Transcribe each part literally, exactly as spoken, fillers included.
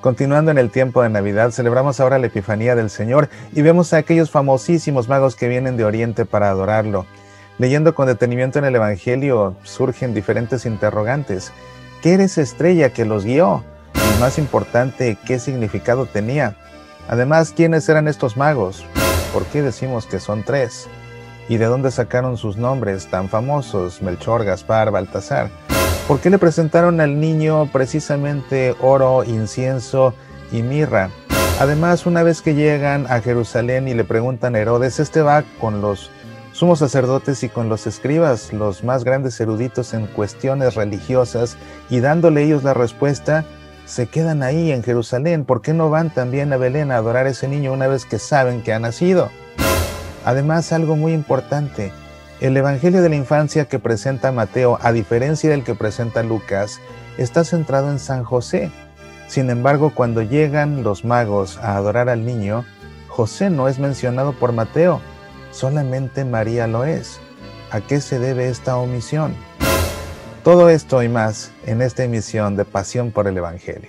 Continuando en el tiempo de Navidad, celebramos ahora la Epifanía del Señor y vemos a aquellos famosísimos magos que vienen de Oriente para adorarlo. Leyendo con detenimiento en el Evangelio, surgen diferentes interrogantes. ¿Qué era esa estrella que los guió? Y más importante, ¿qué significado tenía? Además, ¿quiénes eran estos magos? ¿Por qué decimos que son tres? ¿Y de dónde sacaron sus nombres tan famosos, Melchor, Gaspar, Baltasar? ¿Por qué le presentaron al niño precisamente oro, incienso y mirra? Además, una vez que llegan a Jerusalén y le preguntan a Herodes, este va con los sumos sacerdotes y con los escribas, los más grandes eruditos en cuestiones religiosas, y dándole ellos la respuesta, se quedan ahí en Jerusalén. ¿Por qué no van también a Belén a adorar a ese niño una vez que saben que ha nacido? Además, algo muy importante, el Evangelio de la infancia que presenta Mateo, a diferencia del que presenta Lucas, está centrado en San José. Sin embargo, cuando llegan los magos a adorar al niño, José no es mencionado por Mateo, solamente María lo es. ¿A qué se debe esta omisión? Todo esto y más en esta emisión de Pasión por el Evangelio.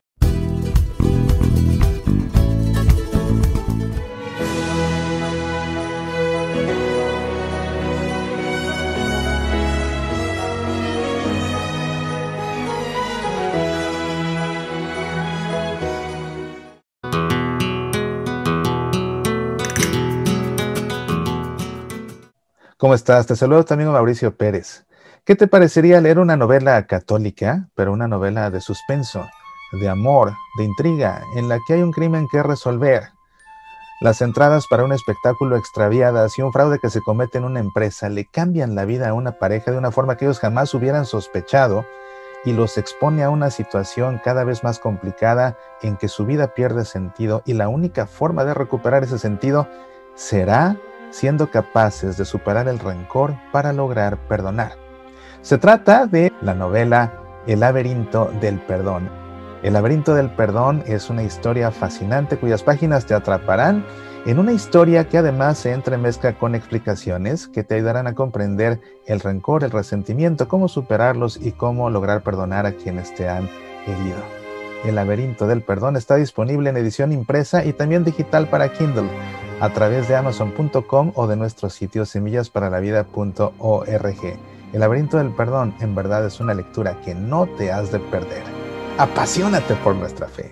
¿Cómo estás? Te saludo también a Mauricio Pérez. ¿Qué te parecería leer una novela católica, pero una novela de suspenso, de amor, de intriga, en la que hay un crimen que resolver? Las entradas para un espectáculo extraviadas y un fraude que se comete en una empresa le cambian la vida a una pareja de una forma que ellos jamás hubieran sospechado y los expone a una situación cada vez más complicada en que su vida pierde sentido y la única forma de recuperar ese sentido será siendo capaces de superar el rencor para lograr perdonar. Se trata de la novela El laberinto del perdón. El laberinto del perdón es una historia fascinante cuyas páginas te atraparán en una historia que además se entremezcla con explicaciones que te ayudarán a comprender el rencor, el resentimiento, cómo superarlos y cómo lograr perdonar a quienes te han herido. El laberinto del perdón está disponible en edición impresa y también digital para Kindle a través de amazon punto com o de nuestro sitio semillas para la vida punto org. El laberinto del perdón en verdad es una lectura que no te has de perder. Apasionate por nuestra fe.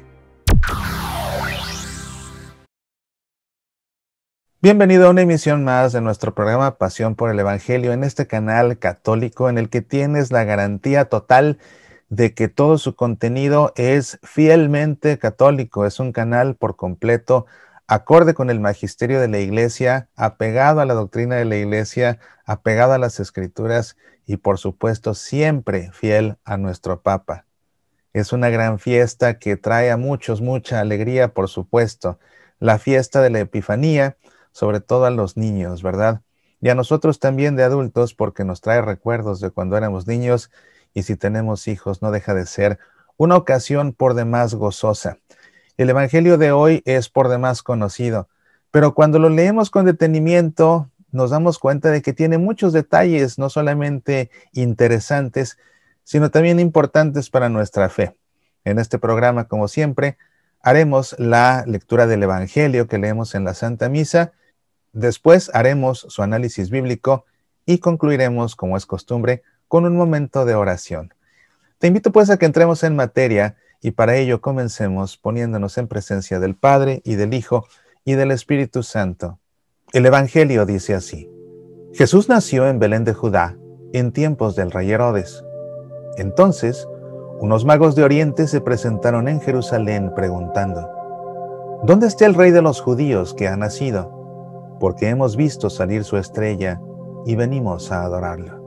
Bienvenido a una emisión más de nuestro programa Pasión por el Evangelio en este canal católico en el que tienes la garantía total de que todo su contenido es fielmente católico. Es un canal por completo acorde con el magisterio de la Iglesia, apegado a la doctrina de la Iglesia, apegado a las Escrituras y, por supuesto, siempre fiel a nuestro Papa. Es una gran fiesta que trae a muchos mucha alegría, por supuesto. La fiesta de la Epifanía, sobre todo a los niños, ¿verdad? Y a nosotros también de adultos, porque nos trae recuerdos de cuando éramos niños, y si tenemos hijos, no deja de ser una ocasión por demás gozosa. El Evangelio de hoy es por demás conocido, pero cuando lo leemos con detenimiento nos damos cuenta de que tiene muchos detalles, no solamente interesantes, sino también importantes para nuestra fe. En este programa, como siempre, haremos la lectura del Evangelio que leemos en la Santa Misa, después haremos su análisis bíblico y concluiremos, como es costumbre, con un momento de oración. Te invito pues a que entremos en materia y para ello comencemos poniéndonos en presencia del Padre y del Hijo y del Espíritu Santo. El Evangelio dice así: Jesús nació en Belén de Judá en tiempos del rey Herodes. Entonces, unos magos de Oriente se presentaron en Jerusalén preguntando: ¿Dónde está el rey de los judíos que ha nacido? Porque hemos visto salir su estrella y venimos a adorarlo.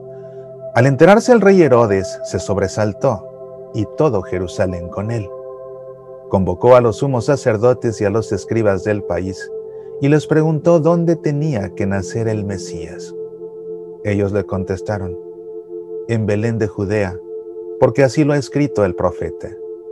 Al enterarse el rey Herodes, se sobresaltó, y todo Jerusalén con él. Convocó a los sumos sacerdotes y a los escribas del país, y les preguntó dónde tenía que nacer el Mesías. Ellos le contestaron: en Belén de Judea, porque así lo ha escrito el profeta.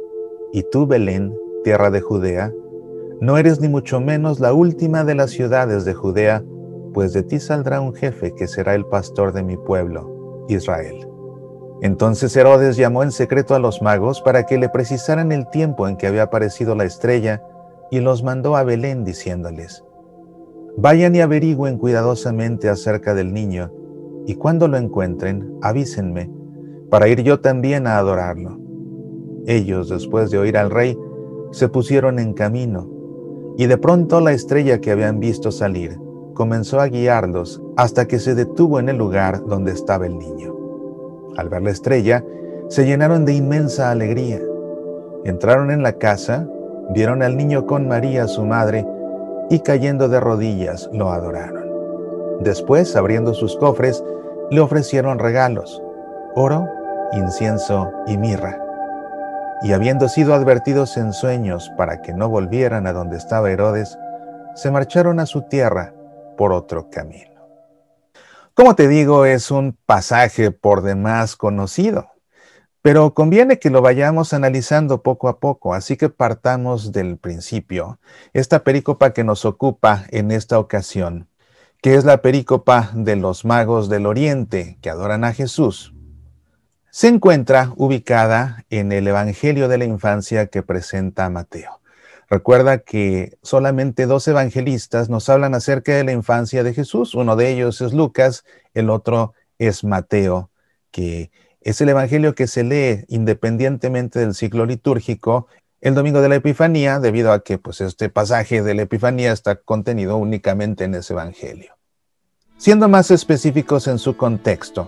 Y tú, Belén, tierra de Judea, no eres ni mucho menos la última de las ciudades de Judea, pues de ti saldrá un jefe que será el pastor de mi pueblo, Israel. Entonces Herodes llamó en secreto a los magos para que le precisaran el tiempo en que había aparecido la estrella y los mandó a Belén diciéndoles: vayan y averigüen cuidadosamente acerca del niño, y cuando lo encuentren, avísenme, para ir yo también a adorarlo. Ellos, después de oír al rey, se pusieron en camino, y de pronto la estrella que habían visto salir comenzó a guiarlos hasta que se detuvo en el lugar donde estaba el niño. Al ver la estrella, se llenaron de inmensa alegría. Entraron en la casa, vieron al niño con María, su madre, y cayendo de rodillas lo adoraron. Después, abriendo sus cofres, le ofrecieron regalos: oro, incienso y mirra. Y habiendo sido advertidos en sueños para que no volvieran a donde estaba Herodes, se marcharon a su tierra por otro camino. Como te digo, es un pasaje por demás conocido, pero conviene que lo vayamos analizando poco a poco, así que partamos del principio. Esta perícopa que nos ocupa en esta ocasión, que es la perícopa de los magos del Oriente que adoran a Jesús, se encuentra ubicada en el Evangelio de la Infancia que presenta Mateo. Recuerda que solamente dos evangelistas nos hablan acerca de la infancia de Jesús. Uno de ellos es Lucas, el otro es Mateo, que es el evangelio que se lee independientemente del ciclo litúrgico el domingo de la Epifanía, debido a que pues, este pasaje de la Epifanía está contenido únicamente en ese evangelio. Siendo más específicos en su contexto,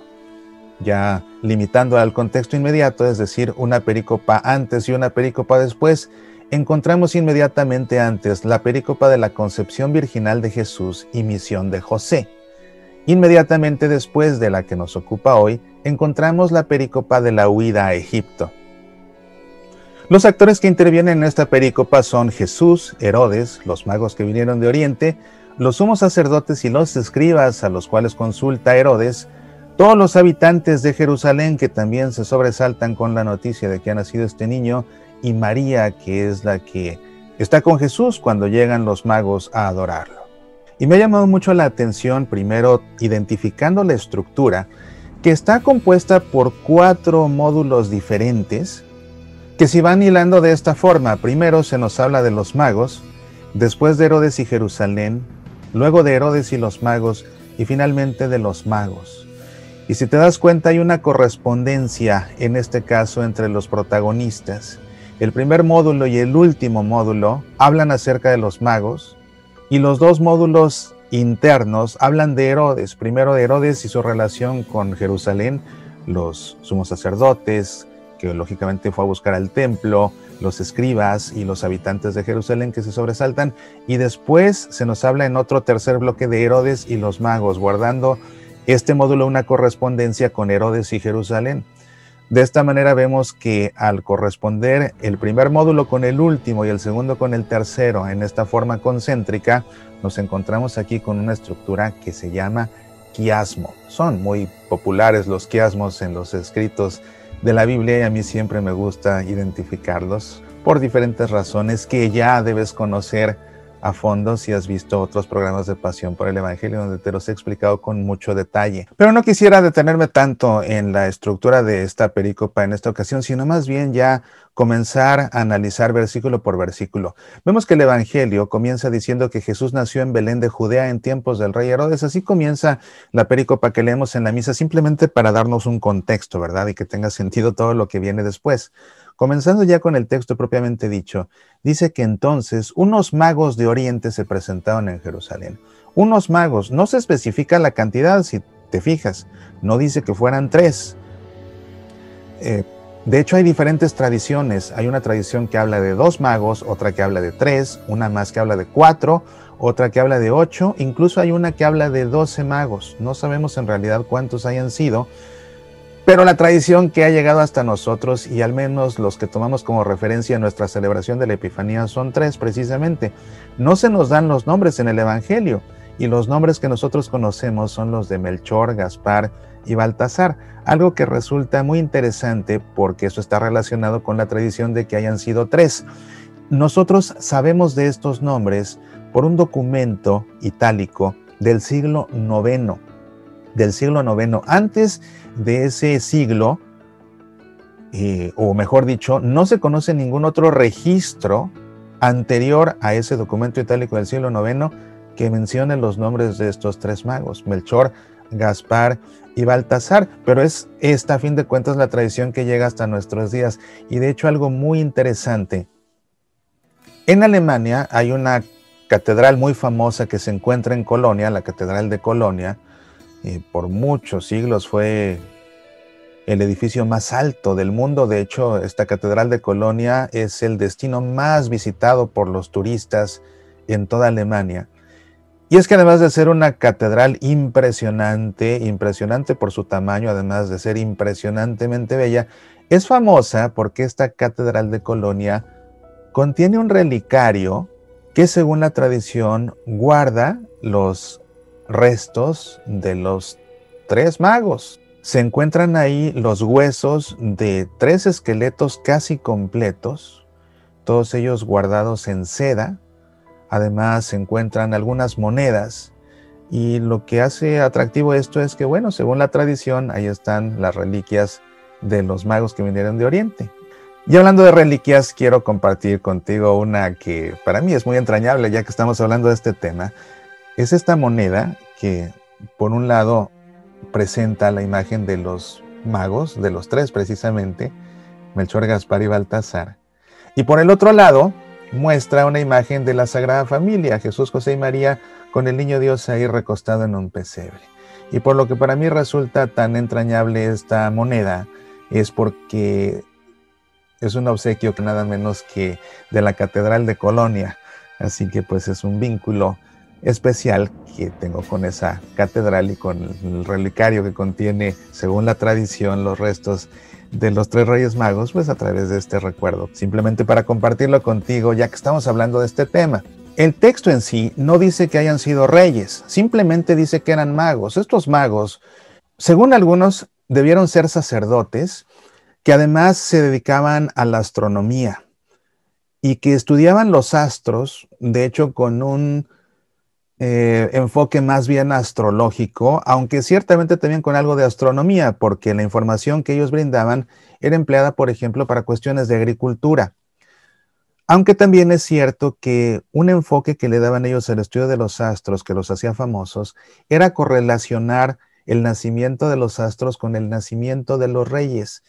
ya limitando al contexto inmediato, es decir, una perícopa antes y una perícopa después, encontramos inmediatamente antes la perícopa de la concepción virginal de Jesús y misión de José. Inmediatamente después de la que nos ocupa hoy, encontramos la perícopa de la huida a Egipto. Los actores que intervienen en esta perícopa son Jesús, Herodes, los magos que vinieron de Oriente, los sumos sacerdotes y los escribas a los cuales consulta Herodes, todos los habitantes de Jerusalén que también se sobresaltan con la noticia de que ha nacido este niño, y María, que es la que está con Jesús cuando llegan los magos a adorarlo. Y me ha llamado mucho la atención, primero, identificando la estructura, que está compuesta por cuatro módulos diferentes, que si van hilando de esta forma, primero se nos habla de los magos, después de Herodes y Jerusalén, luego de Herodes y los magos, y finalmente de los magos. Y si te das cuenta, hay una correspondencia, en este caso, entre los protagonistas. El primer módulo y el último módulo hablan acerca de los magos, y los dos módulos internos hablan de Herodes. Primero de Herodes y su relación con Jerusalén, los sumos sacerdotes, que lógicamente fue a buscar al templo, los escribas y los habitantes de Jerusalén que se sobresaltan, y después se nos habla en otro tercer bloque de Herodes y los magos, guardando este módulo una correspondencia con Herodes y Jerusalén. De esta manera vemos que al corresponder el primer módulo con el último y el segundo con el tercero en esta forma concéntrica, nos encontramos aquí con una estructura que se llama quiasmo. Son muy populares los quiasmos en los escritos de la Biblia y a mí siempre me gusta identificarlos por diferentes razones que ya debes conocer a fondo si has visto otros programas de Pasión por el Evangelio donde te los he explicado con mucho detalle. Pero no quisiera detenerme tanto en la estructura de esta perícopa en esta ocasión, sino más bien ya comenzar a analizar versículo por versículo. Vemos que el Evangelio comienza diciendo que Jesús nació en Belén de Judea en tiempos del rey Herodes. Así comienza la perícopa que leemos en la misa, simplemente para darnos un contexto, ¿verdad? Y que tenga sentido todo lo que viene después. Comenzando ya con el texto propiamente dicho, dice que entonces unos magos de Oriente se presentaron en Jerusalén. Unos magos, no se especifica la cantidad, si te fijas, no dice que fueran tres. Eh, de hecho hay diferentes tradiciones, hay una tradición que habla de dos magos, otra que habla de tres, una más que habla de cuatro, otra que habla de ocho, incluso hay una que habla de doce magos. No sabemos en realidad cuántos hayan sido, pero la tradición que ha llegado hasta nosotros, y al menos los que tomamos como referencia nuestra celebración de la Epifanía, son tres precisamente. No se nos dan los nombres en el Evangelio, y los nombres que nosotros conocemos son los de Melchor, Gaspar y Baltasar, algo que resulta muy interesante porque eso está relacionado con la tradición de que hayan sido tres. Nosotros sabemos de estos nombres por un documento itálico del siglo noveno. Del siglo noveno. Antes de ese siglo, eh, o mejor dicho, no se conoce ningún otro registro anterior a ese documento itálico del siglo noveno que mencione los nombres de estos tres magos, Melchor, Gaspar y Baltasar, pero es esta, a fin de cuentas, la tradición que llega hasta nuestros días. Y de hecho, algo muy interesante. En Alemania hay una catedral muy famosa que se encuentra en Colonia, la Catedral de Colonia. Eh, por muchos siglos fue el edificio más alto del mundo. De hecho, esta Catedral de Colonia es el destino más visitado por los turistas en toda Alemania. Y es que además de ser una catedral impresionante, impresionante por su tamaño, además de ser impresionantemente bella, es famosa porque esta Catedral de Colonia contiene un relicario que, según la tradición, guarda los restos de los tres magos. Se encuentran ahí los huesos de tres esqueletos casi completos, todos ellos guardados en seda. Además se encuentran algunas monedas, y lo que hace atractivo esto es que, bueno, según la tradición, ahí están las reliquias de los magos que vinieron de Oriente. Y hablando de reliquias, quiero compartir contigo una que para mí es muy entrañable, ya que estamos hablando de este tema. Es esta moneda que, por un lado, presenta la imagen de los magos, de los tres precisamente, Melchor, Gaspar y Baltasar. Y por el otro lado, muestra una imagen de la Sagrada Familia, Jesús, José y María, con el niño Dios ahí recostado en un pesebre. Y por lo que para mí resulta tan entrañable esta moneda, es porque es un obsequio que nada menos que de la Catedral de Colonia. Así que pues es un vínculo especial que tengo con esa catedral y con el relicario que contiene, según la tradición, los restos de los tres Reyes Magos, pues a través de este recuerdo, simplemente para compartirlo contigo, ya que estamos hablando de este tema. El texto en sí no dice que hayan sido reyes, simplemente dice que eran magos. Estos magos, según algunos, debieron ser sacerdotes, que además se dedicaban a la astronomía y que estudiaban los astros, de hecho con un Eh, enfoque más bien astrológico, aunque ciertamente también con algo de astronomía, porque la información que ellos brindaban era empleada, por ejemplo, para cuestiones de agricultura. Aunque también es cierto que un enfoque que le daban ellos al estudio de los astros, que los hacía famosos, era correlacionar el nacimiento de los astros con el nacimiento de los reyes.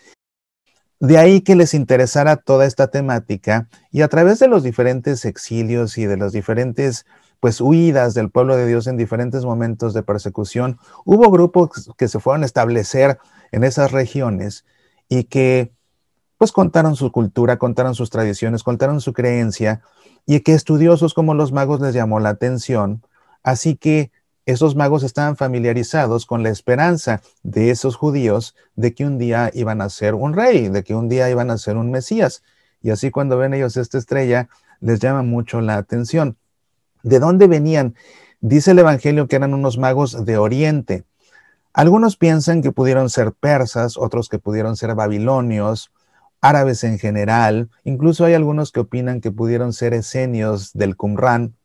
De ahí que les interesara toda esta temática, y a través de los diferentes exilios y de las diferentes pues huidas del pueblo de Dios en diferentes momentos de persecución, hubo grupos que se fueron a establecer en esas regiones y que pues contaron su cultura, contaron sus tradiciones, contaron su creencia, y que estudiosos como los magos les llamó la atención. Así que esos magos estaban familiarizados con la esperanza de esos judíos de que un día iban a ser un rey, de que un día iban a ser un Mesías. Y así cuando ven ellos esta estrella, les llama mucho la atención. ¿De dónde venían? Dice el Evangelio que eran unos magos de Oriente. Algunos piensan que pudieron ser persas, otros que pudieron ser babilonios, árabes en general. Incluso hay algunos que opinan que pudieron ser esenios del Qumrán.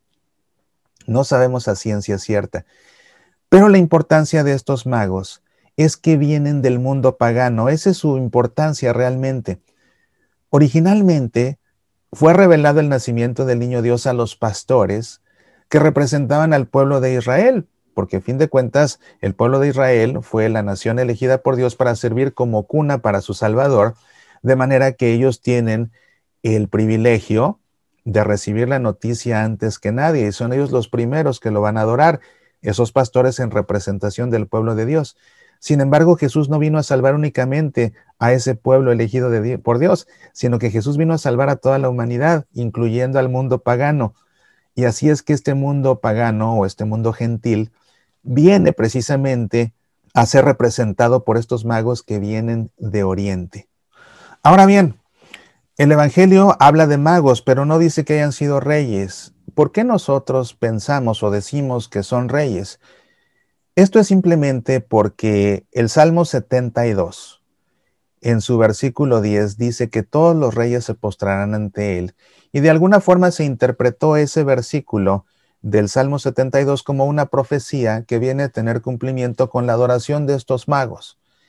No sabemos a ciencia cierta. Pero la importancia de estos magos es que vienen del mundo pagano. Esa es su importancia realmente. Originalmente fue revelado el nacimiento del niño Dios a los pastores que representaban al pueblo de Israel, porque a fin de cuentas el pueblo de Israel fue la nación elegida por Dios para servir como cuna para su Salvador, de manera que ellos tienen el privilegio de recibir la noticia antes que nadie, y son ellos los primeros que lo van a adorar, esos pastores en representación del pueblo de Dios. Sin embargo, Jesús no vino a salvar únicamente a ese pueblo elegido de Dios, por Dios, sino que Jesús vino a salvar a toda la humanidad, incluyendo al mundo pagano. Y así es que este mundo pagano o este mundo gentil viene precisamente a ser representado por estos magos que vienen de Oriente. Ahora bien, el Evangelio habla de magos, pero no dice que hayan sido reyes. ¿Por qué nosotros pensamos o decimos que son reyes? Esto es simplemente porque el Salmo setenta y dos, en su versículo diez, dice que todos los reyes se postrarán ante él. Y de alguna forma se interpretó ese versículo del Salmo setenta y dos como una profecía que viene a tener cumplimiento con la adoración de estos magos.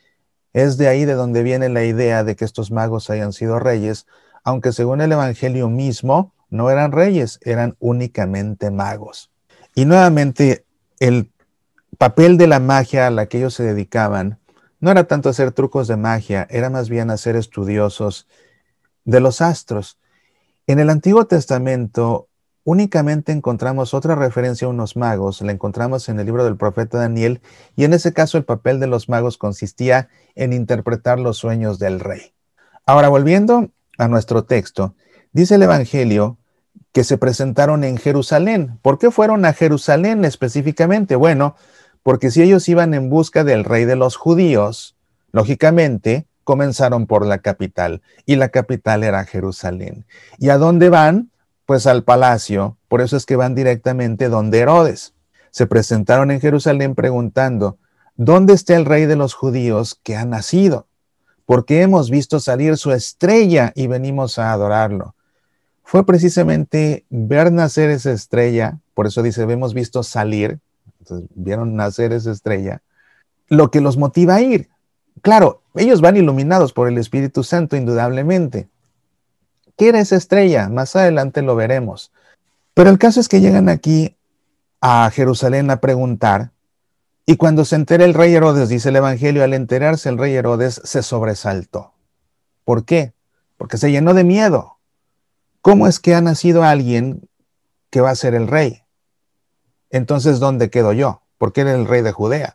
Es de ahí de donde viene la idea de que estos magos hayan sido reyes, aunque según el Evangelio mismo no eran reyes, eran únicamente magos. Y nuevamente, el papel de la magia a la que ellos se dedicaban no era tanto hacer trucos de magia, era más bien hacer estudiosos de los astros. En el Antiguo Testamento únicamente encontramos otra referencia a unos magos, la encontramos en el libro del profeta Daniel, y en ese caso el papel de los magos consistía en interpretar los sueños del rey. Ahora, volviendo a nuestro texto, dice el Evangelio que se presentaron en Jerusalén. ¿Por qué fueron a Jerusalén específicamente? Bueno, porque si ellos iban en busca del rey de los judíos, lógicamente comenzaron por la capital, y la capital era Jerusalén. ¿Y a dónde van? Pues al palacio. Por eso es que van directamente donde Herodes. Se presentaron en Jerusalén preguntando, ¿dónde está el rey de los judíos que ha nacido? Porque hemos visto salir su estrella y venimos a adorarlo. Fue precisamente ver nacer esa estrella, por eso dice, hemos visto salir, entonces vieron nacer esa estrella, lo que los motiva a ir. Claro, ellos van iluminados por el Espíritu Santo, indudablemente. ¿Qué era esa estrella? Más adelante lo veremos. Pero el caso es que llegan aquí a Jerusalén a preguntar, y cuando se entera el rey Herodes, dice el Evangelio, al enterarse el rey Herodes se sobresaltó. ¿Por qué? Porque se llenó de miedo. ¿Cómo es que ha nacido alguien que va a ser el rey? Entonces, ¿dónde quedo yo? Porque era el rey de Judea.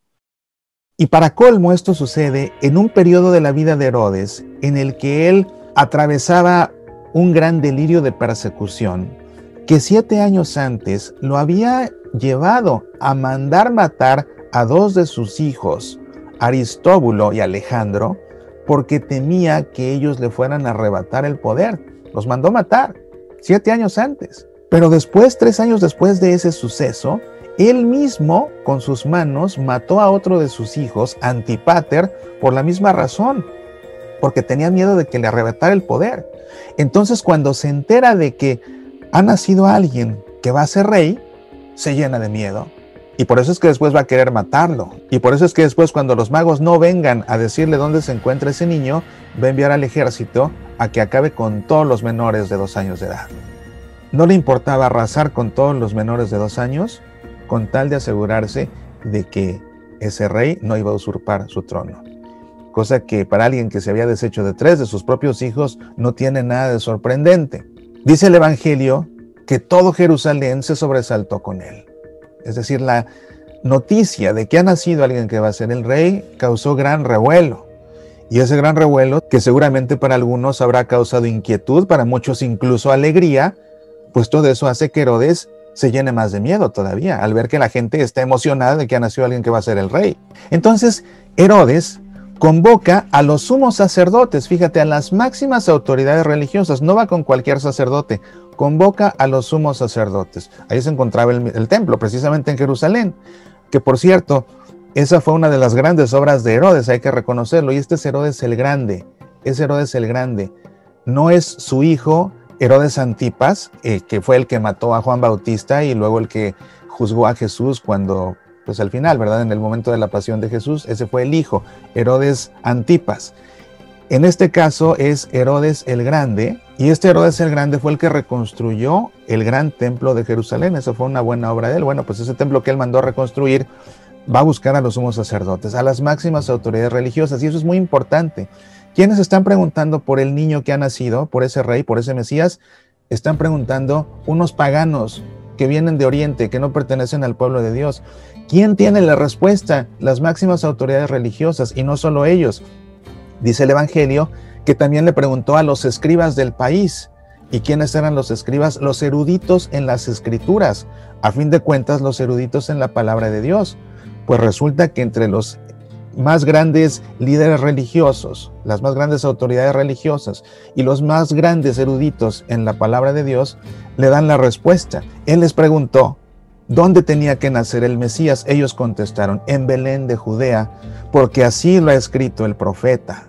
Y para colmo, esto sucede en un periodo de la vida de Herodes en el que él atravesaba un gran delirio de persecución que siete años antes lo había llevado a mandar matar a dos de sus hijos, Aristóbulo y Alejandro, porque temía que ellos le fueran a arrebatar el poder. Los mandó matar siete años antes. Pero después, tres años después de ese suceso, él mismo con sus manos mató a otro de sus hijos, Antipater, por la misma razón, porque tenía miedo de que le arrebatara el poder. Entonces, cuando se entera de que ha nacido alguien que va a ser rey, se llena de miedo. Y por eso es que después va a querer matarlo. Y por eso es que después, cuando los magos no vengan a decirle dónde se encuentra ese niño, va a enviar al ejército a que acabe con todos los menores de dos años de edad. No le importaba arrasar con todos los menores de dos años, con tal de asegurarse de que ese rey no iba a usurpar su trono. Cosa que para alguien que se había deshecho de tres de sus propios hijos no tiene nada de sorprendente. Dice el Evangelio que todo Jerusalén se sobresaltó con él. Es decir, la noticia de que ha nacido alguien que va a ser el rey causó gran revuelo. Y ese gran revuelo, que seguramente para algunos habrá causado inquietud, para muchos incluso alegría, pues todo eso hace que Herodes se llene más de miedo todavía, al ver que la gente está emocionada de que ha nacido alguien que va a ser el rey. Entonces, Herodes convoca a los sumos sacerdotes, fíjate, a las máximas autoridades religiosas, no va con cualquier sacerdote, convoca a los sumos sacerdotes. Ahí se encontraba el, el templo, precisamente en Jerusalén, que por cierto, esa fue una de las grandes obras de Herodes, hay que reconocerlo, y este es Herodes el Grande, es Herodes el Grande, no es su hijo Herodes Antipas, eh, que fue el que mató a Juan Bautista y luego el que juzgó a Jesús cuando, pues al final, ¿verdad? En el momento de la pasión de Jesús, ese fue el hijo, Herodes Antipas. En este caso es Herodes el Grande, y este Herodes el Grande fue el que reconstruyó el gran templo de Jerusalén. Eso fue una buena obra de él. Bueno, pues ese templo que él mandó a reconstruir va a buscar a los sumos sacerdotes, a las máximas autoridades religiosas, y eso es muy importante. Quienes están preguntando por el niño que ha nacido, por ese rey, por ese Mesías, están preguntando unos paganos que vienen de Oriente, que no pertenecen al pueblo de Dios. ¿Quién tiene la respuesta? Las máximas autoridades religiosas, y no solo ellos. Dice el Evangelio que también le preguntó a los escribas del país. ¿Y quiénes eran los escribas? Los eruditos en las escrituras. A fin de cuentas, los eruditos en la palabra de Dios. Pues resulta que entre los más grandes líderes religiosos, las más grandes autoridades religiosas y los más grandes eruditos en la palabra de Dios le dan la respuesta. Él les preguntó, ¿dónde tenía que nacer el Mesías? Ellos contestaron, en Belén de Judea, porque así lo ha escrito el profeta.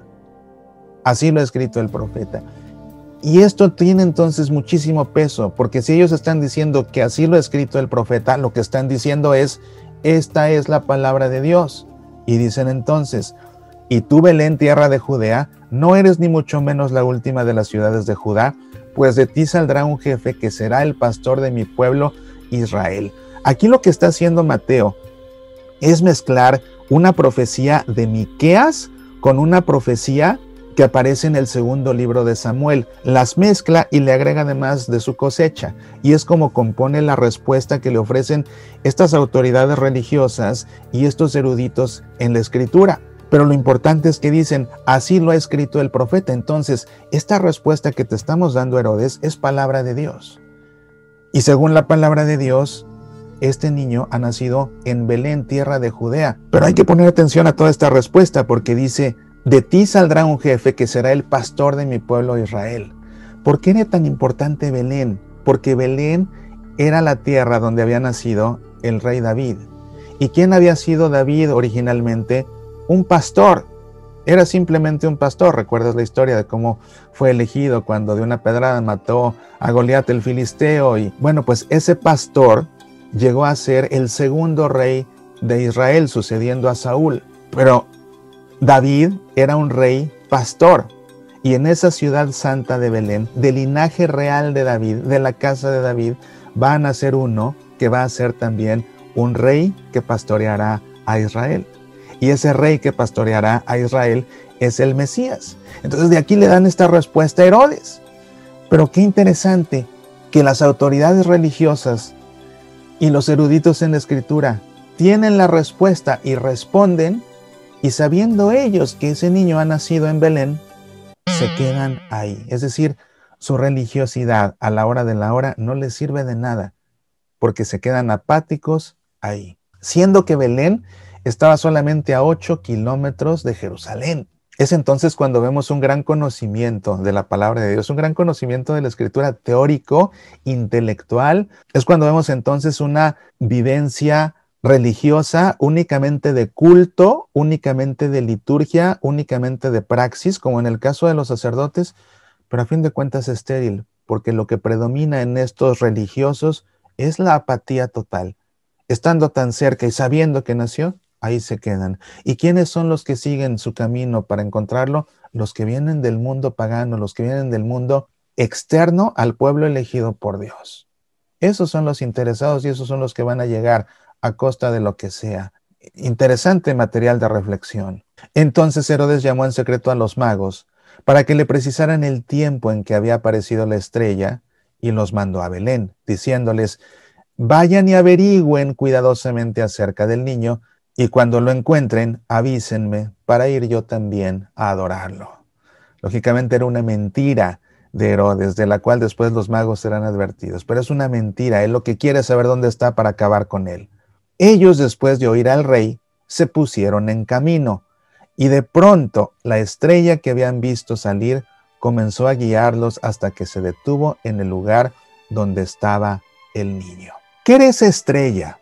Así lo ha escrito el profeta. Y esto tiene entonces muchísimo peso, porque si ellos están diciendo que así lo ha escrito el profeta, lo que están diciendo es, esta es la palabra de Dios. Y dicen entonces, Y tú, Belén, tierra de Judea, no eres ni mucho menos la última de las ciudades de Judá, pues de ti saldrá un jefe que será el pastor de mi pueblo Israel. Aquí lo que está haciendo Mateo es mezclar una profecía de Miqueas con una profecía que aparece en el segundo libro de Samuel. Las mezcla y le agrega además de su cosecha. Y es como compone la respuesta que le ofrecen estas autoridades religiosas y estos eruditos en la escritura. Pero lo importante es que dicen, así lo ha escrito el profeta. Entonces, esta respuesta que te estamos dando, Herodes, es palabra de Dios. Y según la palabra de Dios, este niño ha nacido en Belén, tierra de Judea. Pero hay que poner atención a toda esta respuesta porque dice, de ti saldrá un jefe que será el pastor de mi pueblo Israel. ¿Por qué era tan importante Belén? Porque Belén era la tierra donde había nacido el rey David. ¿Y quién había sido David originalmente? Un pastor. Era simplemente un pastor. ¿Recuerdas la historia de cómo fue elegido cuando de una pedrada mató a Goliat el filisteo? Y bueno, pues ese pastor llegó a ser el segundo rey de Israel, sucediendo a Saúl. Pero David era un rey pastor. Y en esa ciudad santa de Belén, del linaje real de David, de la casa de David, va a nacer uno que va a ser también un rey que pastoreará a Israel. Y ese rey que pastoreará a Israel es el Mesías. Entonces de aquí le dan esta respuesta a Herodes. Pero qué interesante que las autoridades religiosas y los eruditos en la escritura tienen la respuesta y responden, y sabiendo ellos que ese niño ha nacido en Belén, se quedan ahí. Es decir, su religiosidad a la hora de la hora no les sirve de nada, porque se quedan apáticos ahí. Siendo que Belén estaba solamente a ocho kilómetros de Jerusalén. Es entonces cuando vemos un gran conocimiento de la palabra de Dios, un gran conocimiento de la escritura teórico, intelectual. Es cuando vemos entonces una vivencia religiosa únicamente de culto, únicamente de liturgia, únicamente de praxis, como en el caso de los sacerdotes, pero a fin de cuentas estéril, porque lo que predomina en estos religiosos es la apatía total. Estando tan cerca y sabiendo que nació, ahí se quedan. ¿Y quiénes son los que siguen su camino para encontrarlo? Los que vienen del mundo pagano, los que vienen del mundo externo al pueblo elegido por Dios. Esos son los interesados y esos son los que van a llegar a costa de lo que sea. Interesante material de reflexión. Entonces Herodes llamó en secreto a los magos para que le precisaran el tiempo en que había aparecido la estrella y los mandó a Belén, diciéndoles, vayan y averigüen cuidadosamente acerca del niño y cuando lo encuentren, avísenme para ir yo también a adorarlo. Lógicamente era una mentira de Herodes, de la cual después los magos serán advertidos, pero es una mentira. Él lo que quiere es saber dónde está para acabar con él. Ellos, después de oír al rey, se pusieron en camino, y de pronto la estrella que habían visto salir comenzó a guiarlos hasta que se detuvo en el lugar donde estaba el niño. ¿Qué era esa estrella?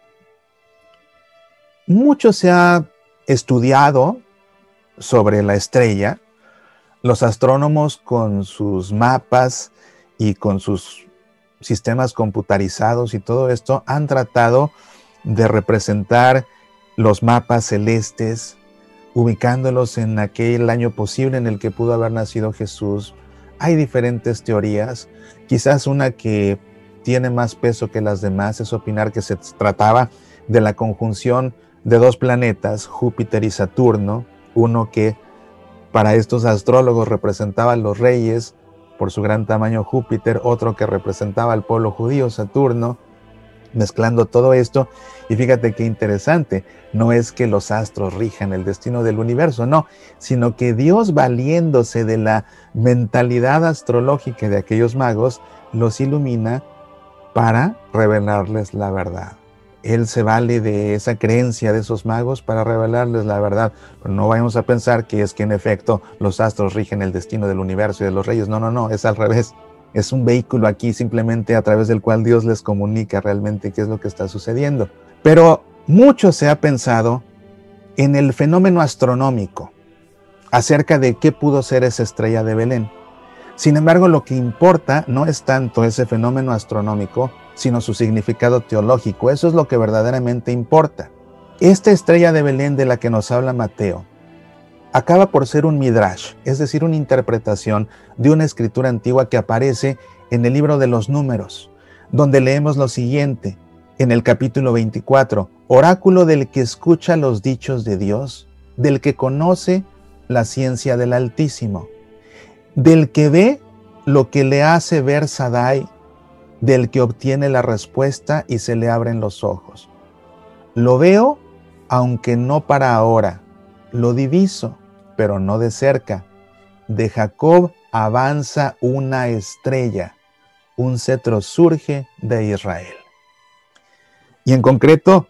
Mucho se ha estudiado sobre la estrella. Los astrónomos con sus mapas y con sus sistemas computarizados y todo esto han tratado de representar los mapas celestes, ubicándolos en aquel año posible en el que pudo haber nacido Jesús. Hay diferentes teorías. Quizás una que tiene más peso que las demás es opinar que se trataba de la conjunción de dos planetas, Júpiter y Saturno, uno que para estos astrólogos representaba a los reyes por su gran tamaño Júpiter, otro que representaba al pueblo judío, Saturno, mezclando todo esto. Y fíjate qué interesante, no es que los astros rijan el destino del universo, no, sino que Dios, valiéndose de la mentalidad astrológica de aquellos magos, los ilumina para revelarles la verdad. Él se vale de esa creencia de esos magos para revelarles la verdad. Pero no vayamos a pensar que es que en efecto los astros rigen el destino del universo y de los reyes. No, no, no, es al revés. Es un vehículo aquí simplemente a través del cual Dios les comunica realmente qué es lo que está sucediendo. Pero mucho se ha pensado en el fenómeno astronómico acerca de qué pudo ser esa estrella de Belén. Sin embargo, lo que importa no es tanto ese fenómeno astronómico, sino su significado teológico. Eso es lo que verdaderamente importa. Esta estrella de Belén de la que nos habla Mateo acaba por ser un midrash, es decir, una interpretación de una escritura antigua que aparece en el libro de los Números, donde leemos lo siguiente, en el capítulo veinticuatro, oráculo del que escucha los dichos de Dios, del que conoce la ciencia del Altísimo, del que ve lo que le hace ver Sadai, del que obtiene la respuesta y se le abren los ojos. Lo veo, aunque no para ahora, lo diviso, pero no de cerca. De Jacob avanza una estrella, un cetro surge de Israel. Y en concreto,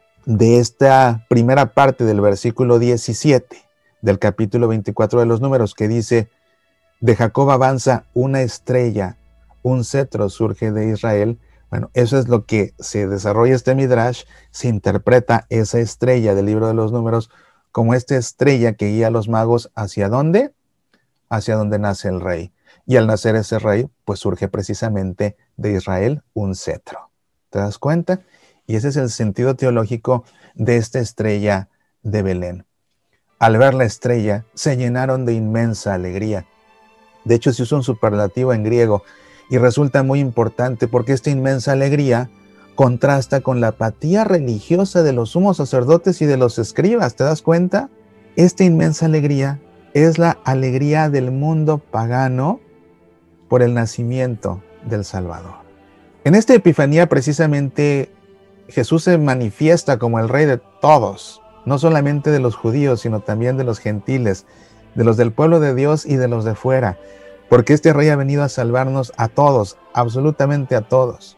de esta primera parte del versículo diecisiete del capítulo veinticuatro de los Números, que dice, de Jacob avanza una estrella, un cetro surge de Israel. Bueno, eso es lo que se desarrolla este midrash, se interpreta esa estrella del libro de los Números como esta estrella que guía a los magos ¿hacia dónde? Hacia donde nace el rey. Y al nacer ese rey, pues surge precisamente de Israel un cetro. ¿Te das cuenta? Y ese es el sentido teológico de esta estrella de Belén. Al ver la estrella, se llenaron de inmensa alegría. De hecho, se usa un superlativo en griego y resulta muy importante porque esta inmensa alegría contrasta con la apatía religiosa de los sumos sacerdotes y de los escribas. ¿Te das cuenta? Esta inmensa alegría es la alegría del mundo pagano por el nacimiento del Salvador. En esta Epifanía, precisamente, Jesús se manifiesta como el Rey de todos, no solamente de los judíos, sino también de los gentiles, de los del pueblo de Dios y de los de fuera, porque este Rey ha venido a salvarnos a todos, absolutamente a todos.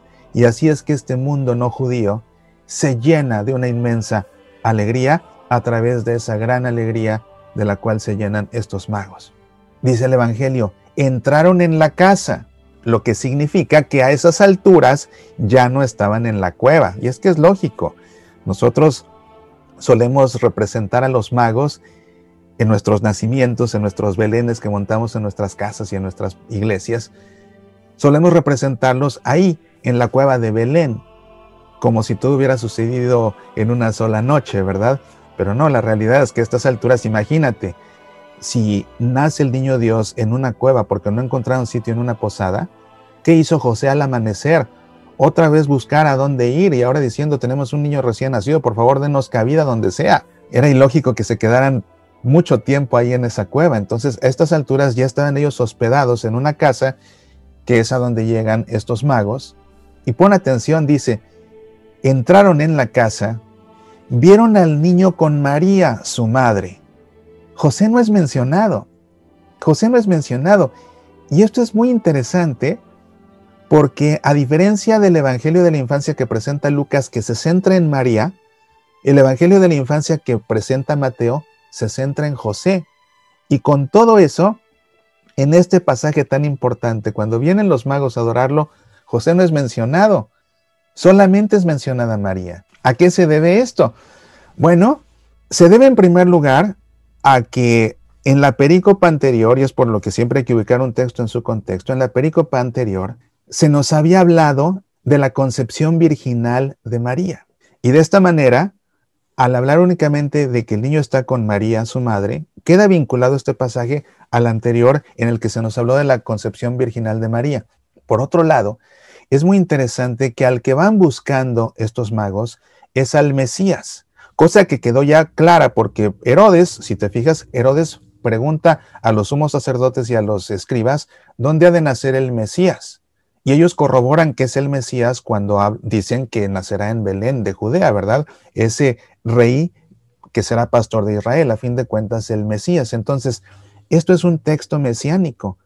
Y así es que este mundo no judío se llena de una inmensa alegría a través de esa gran alegría de la cual se llenan estos magos. Dice el Evangelio, entraron en la casa, lo que significa que a esas alturas ya no estaban en la cueva. Y es que es lógico, nosotros solemos representar a los magos en nuestros nacimientos, en nuestros belenes que montamos en nuestras casas y en nuestras iglesias. Solemos representarlos ahí, en la cueva de Belén, como si todo hubiera sucedido en una sola noche, ¿verdad? Pero no, la realidad es que a estas alturas, imagínate, si nace el niño Dios en una cueva porque no encontraron sitio en una posada, ¿qué hizo José al amanecer? Otra vez buscar a dónde ir y ahora diciendo, tenemos un niño recién nacido, por favor denos cabida donde sea. Era ilógico que se quedaran mucho tiempo ahí en esa cueva. Entonces, a estas alturas ya estaban ellos hospedados en una casa que es a donde llegan estos magos. Y pon atención, dice, entraron en la casa, vieron al niño con María, su madre. José no es mencionado. José no es mencionado. Y esto es muy interesante porque a diferencia del Evangelio de la Infancia que presenta Lucas, que se centra en María, el Evangelio de la Infancia que presenta Mateo se centra en José. Y con todo eso, en este pasaje tan importante, cuando vienen los magos a adorarlo, José no es mencionado, solamente es mencionada María. ¿A qué se debe esto? Bueno, se debe en primer lugar a que en la perícopa anterior, y es por lo que siempre hay que ubicar un texto en su contexto, en la perícopa anterior se nos había hablado de la concepción virginal de María. Y de esta manera, al hablar únicamente de que el niño está con María, su madre, queda vinculado este pasaje al anterior en el que se nos habló de la concepción virginal de María. Por otro lado, es muy interesante que al que van buscando estos magos es al Mesías, cosa que quedó ya clara porque Herodes, si te fijas, Herodes pregunta a los sumos sacerdotes y a los escribas, ¿dónde ha de nacer el Mesías? Y ellos corroboran que es el Mesías cuando dicen que nacerá en Belén de Judea, ¿verdad? Ese rey que será pastor de Israel, a fin de cuentas el Mesías. Entonces, esto es un texto mesiánico.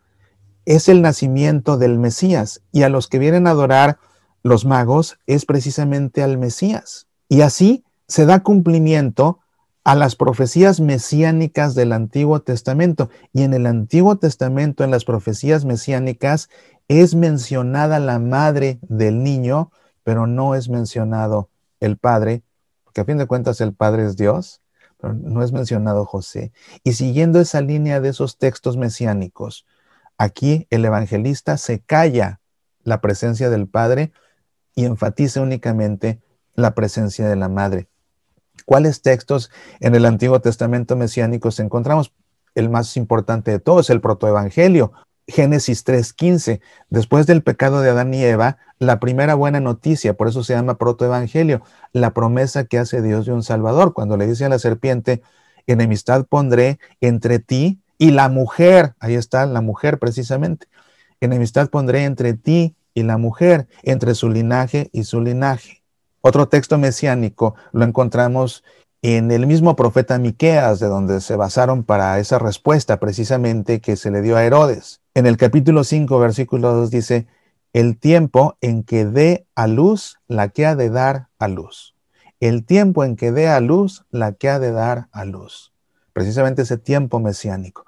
Es el nacimiento del Mesías. Y a los que vienen a adorar los magos es precisamente al Mesías. Y así se da cumplimiento a las profecías mesiánicas del Antiguo Testamento. Y en el Antiguo Testamento, en las profecías mesiánicas, es mencionada la madre del niño, pero no es mencionado el padre, porque a fin de cuentas el padre es Dios, pero no es mencionado José. Y siguiendo esa línea de esos textos mesiánicos, aquí el evangelista se calla la presencia del padre y enfatiza únicamente la presencia de la madre. ¿Cuáles textos en el Antiguo Testamento mesiánicos encontramos? El más importante de todos, el protoevangelio. Génesis tres quince, después del pecado de Adán y Eva, la primera buena noticia, por eso se llama protoevangelio, la promesa que hace Dios de un Salvador, cuando le dice a la serpiente, enemistad pondré entre ti y la mujer, ahí está la mujer precisamente, enemistad pondré entre ti y la mujer, entre su linaje y su linaje. Otro texto mesiánico lo encontramos en el mismo profeta Miqueas, de donde se basaron para esa respuesta precisamente que se le dio a Herodes. En el capítulo cinco, versículo dos dice, el tiempo en que dé a luz la que ha de dar a luz. El tiempo en que dé a luz la que ha de dar a luz. Precisamente ese tiempo mesiánico.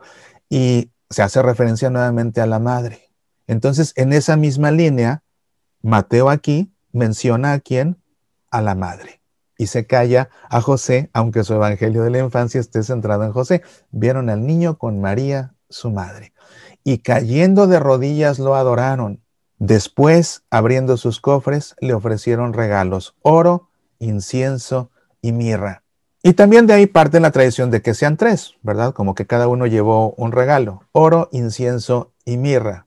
Y se hace referencia nuevamente a la madre. Entonces, en esa misma línea, Mateo aquí menciona a quién, a la madre. Y se calla a José, aunque su evangelio de la infancia esté centrado en José. Vieron al niño con María, su madre. Y cayendo de rodillas lo adoraron. Después, abriendo sus cofres, le ofrecieron regalos, oro, incienso y mirra. Y también de ahí parte la tradición de que sean tres, ¿verdad? Como que cada uno llevó un regalo, oro, incienso y mirra.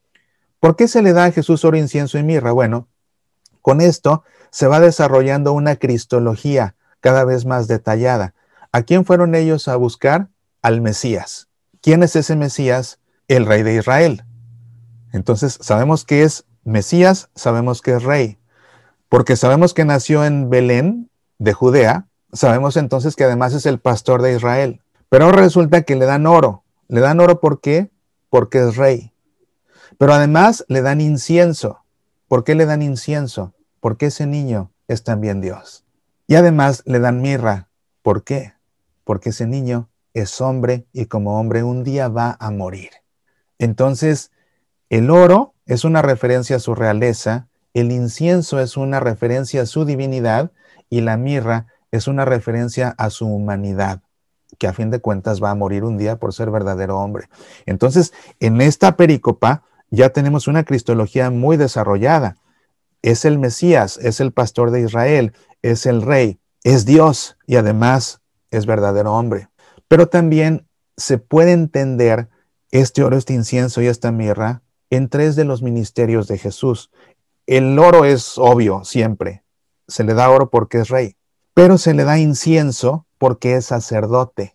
¿Por qué se le da a Jesús oro, incienso y mirra? Bueno, con esto se va desarrollando una cristología cada vez más detallada. ¿A quién fueron ellos a buscar? Al Mesías. ¿Quién es ese Mesías? El rey de Israel. Entonces sabemos que es Mesías, sabemos que es rey. Porque sabemos que nació en Belén, de Judea, sabemos entonces que además es el pastor de Israel. Pero resulta que le dan oro. ¿Le dan oro por qué? Porque es rey. Pero además le dan incienso. ¿Por qué le dan incienso? Porque ese niño es también Dios. Y además le dan mirra. ¿Por qué? Porque ese niño es hombre y como hombre un día va a morir. Entonces, el oro es una referencia a su realeza, el incienso es una referencia a su divinidad y la mirra es una referencia a su humanidad, que a fin de cuentas va a morir un día por ser verdadero hombre. Entonces, en esta perícopa ya tenemos una cristología muy desarrollada. Es el Mesías, es el pastor de Israel, es el rey, es Dios y además es verdadero hombre. Pero también se puede entender este oro, este incienso y esta mirra en tres de los ministerios de Jesús. El oro es obvio siempre. Se le da oro porque es rey, pero se le da incienso porque es sacerdote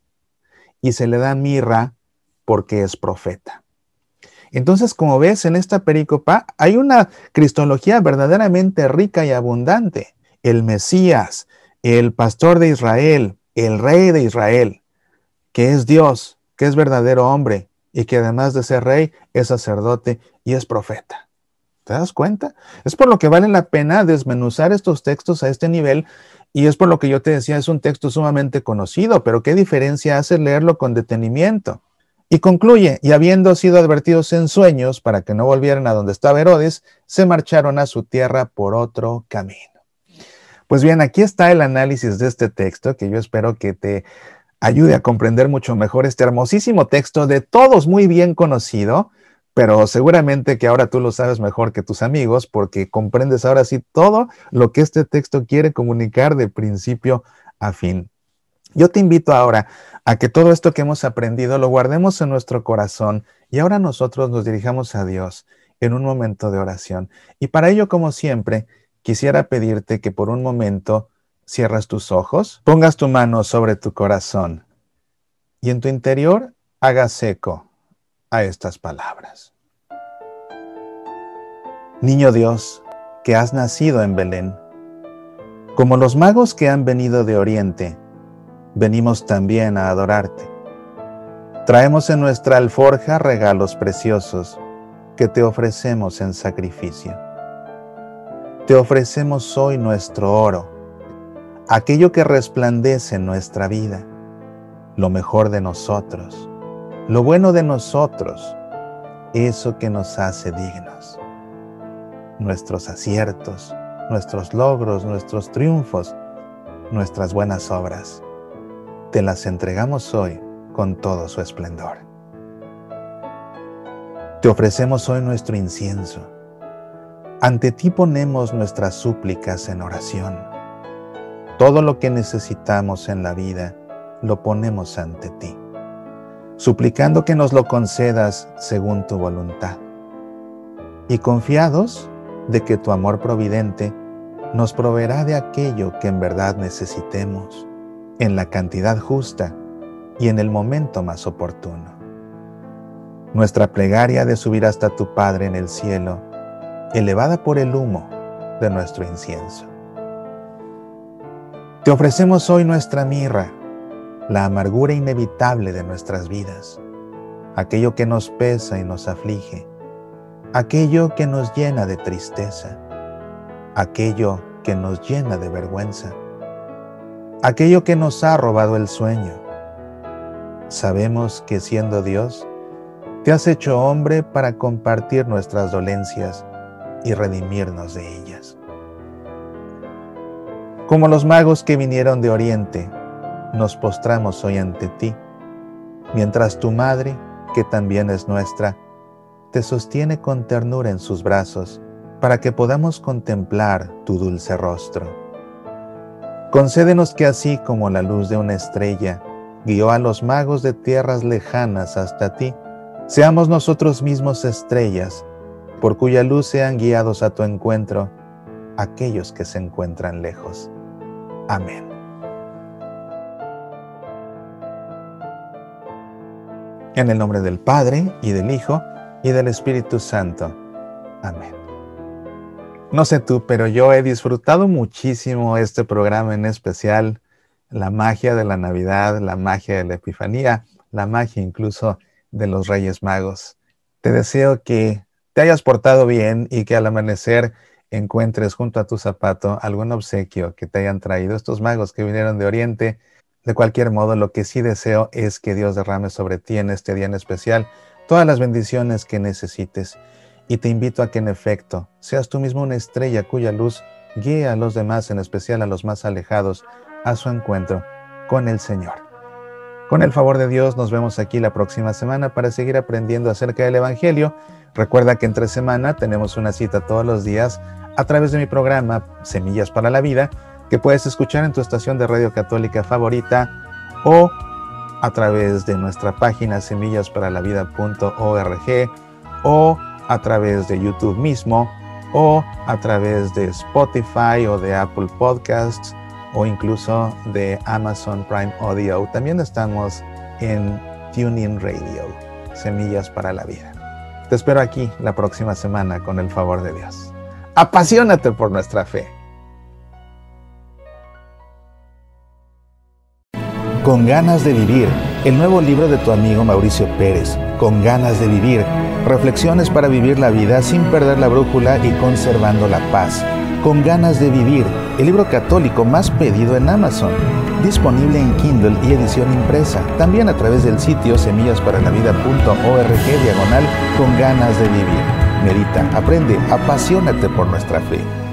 y se le da mirra porque es profeta. Entonces, como ves, en esta perícopa hay una cristología verdaderamente rica y abundante. El Mesías, el pastor de Israel, el rey de Israel, que es Dios, que es verdadero hombre y que además de ser rey, es sacerdote y es profeta. ¿Te das cuenta? Es por lo que vale la pena desmenuzar estos textos a este nivel y es por lo que yo te decía, es un texto sumamente conocido, pero ¿qué diferencia hace leerlo con detenimiento? Y concluye, y habiendo sido advertidos en sueños para que no volvieran a donde estaba Herodes, se marcharon a su tierra por otro camino. Pues bien, aquí está el análisis de este texto que yo espero que te ayude a comprender mucho mejor este hermosísimo texto de todos muy bien conocido, pero seguramente que ahora tú lo sabes mejor que tus amigos porque comprendes ahora sí todo lo que este texto quiere comunicar de principio a fin. Yo te invito ahora a que todo esto que hemos aprendido lo guardemos en nuestro corazón y ahora nosotros nos dirijamos a Dios en un momento de oración. Y para ello, como siempre, quisiera pedirte que por un momento cierras tus ojos, pongas tu mano sobre tu corazón y en tu interior hagas eco a estas palabras. Niño Dios, que has nacido en Belén, como los magos que han venido de Oriente, venimos también a adorarte. Traemos en nuestra alforja regalos preciosos que te ofrecemos en sacrificio. Te ofrecemos hoy nuestro oro, aquello que resplandece en nuestra vida, lo mejor de nosotros, lo bueno de nosotros, eso que nos hace dignos. Nuestros aciertos, nuestros logros, nuestros triunfos, nuestras buenas obras. Te las entregamos hoy con todo su esplendor. Te ofrecemos hoy nuestro incienso. Ante ti ponemos nuestras súplicas en oración. todo lo que necesitamos en la vida, lo ponemos ante ti, suplicando que nos lo concedas según tu voluntad, y confiados de que tu amor providente nos proveerá de aquello que en verdad necesitemos, en la cantidad justa y en el momento más oportuno. Nuestra plegaria de subir hasta tu Padre en el cielo, elevada por el humo de nuestro incienso. Te ofrecemos hoy nuestra mirra, la amargura inevitable de nuestras vidas, aquello que nos pesa y nos aflige, aquello que nos llena de tristeza, aquello que nos llena de vergüenza, aquello que nos ha robado el sueño. Sabemos que siendo Dios, te has hecho hombre para compartir nuestras dolencias y redimirnos de ellas. Como los magos que vinieron de Oriente, nos postramos hoy ante ti, mientras tu madre, que también es nuestra, te sostiene con ternura en sus brazos para que podamos contemplar tu dulce rostro. Concédenos que así como la luz de una estrella guió a los magos de tierras lejanas hasta ti, seamos nosotros mismos estrellas, por cuya luz sean guiados a tu encuentro aquellos que se encuentran lejos. Amén. En el nombre del Padre, y del Hijo, y del Espíritu Santo. Amén. No sé tú, pero yo he disfrutado muchísimo este programa, en especial la magia de la Navidad, la magia de la Epifanía, la magia incluso de los Reyes Magos. Te deseo que te hayas portado bien y que al amanecer encuentres junto a tu zapato algún obsequio que te hayan traído estos magos que vinieron de Oriente. De cualquier modo, lo que sí deseo es que Dios derrame sobre ti en este día en especial todas las bendiciones que necesites. Y te invito a que en efecto seas tú mismo una estrella cuya luz guíe a los demás, en especial a los más alejados, a su encuentro con el Señor. Con el favor de Dios nos vemos aquí la próxima semana para seguir aprendiendo acerca del Evangelio. Recuerda que entre semana tenemos una cita todos los días a través de mi programa Semillas para la Vida, que puedes escuchar en tu estación de radio católica favorita o a través de nuestra página semillas para la vida punto org o a través de YouTube mismo o a través de Spotify o de Apple Podcasts o incluso de Amazon Prime Audio. También estamos en TuneIn Radio, Semillas para la Vida. Te espero aquí la próxima semana con el favor de Dios. Apasionate por nuestra fe. Con ganas de vivir, el nuevo libro de tu amigo Mauricio Pérez. Con ganas de vivir, reflexiones para vivir la vida sin perder la brújula y conservando la paz. Con ganas de vivir, el libro católico más pedido en Amazon. Disponible en Kindle y edición impresa. También a través del sitio semillas para la vida punto org diagonal con ganas de vivir. Medita, aprende, apasionate por nuestra fe.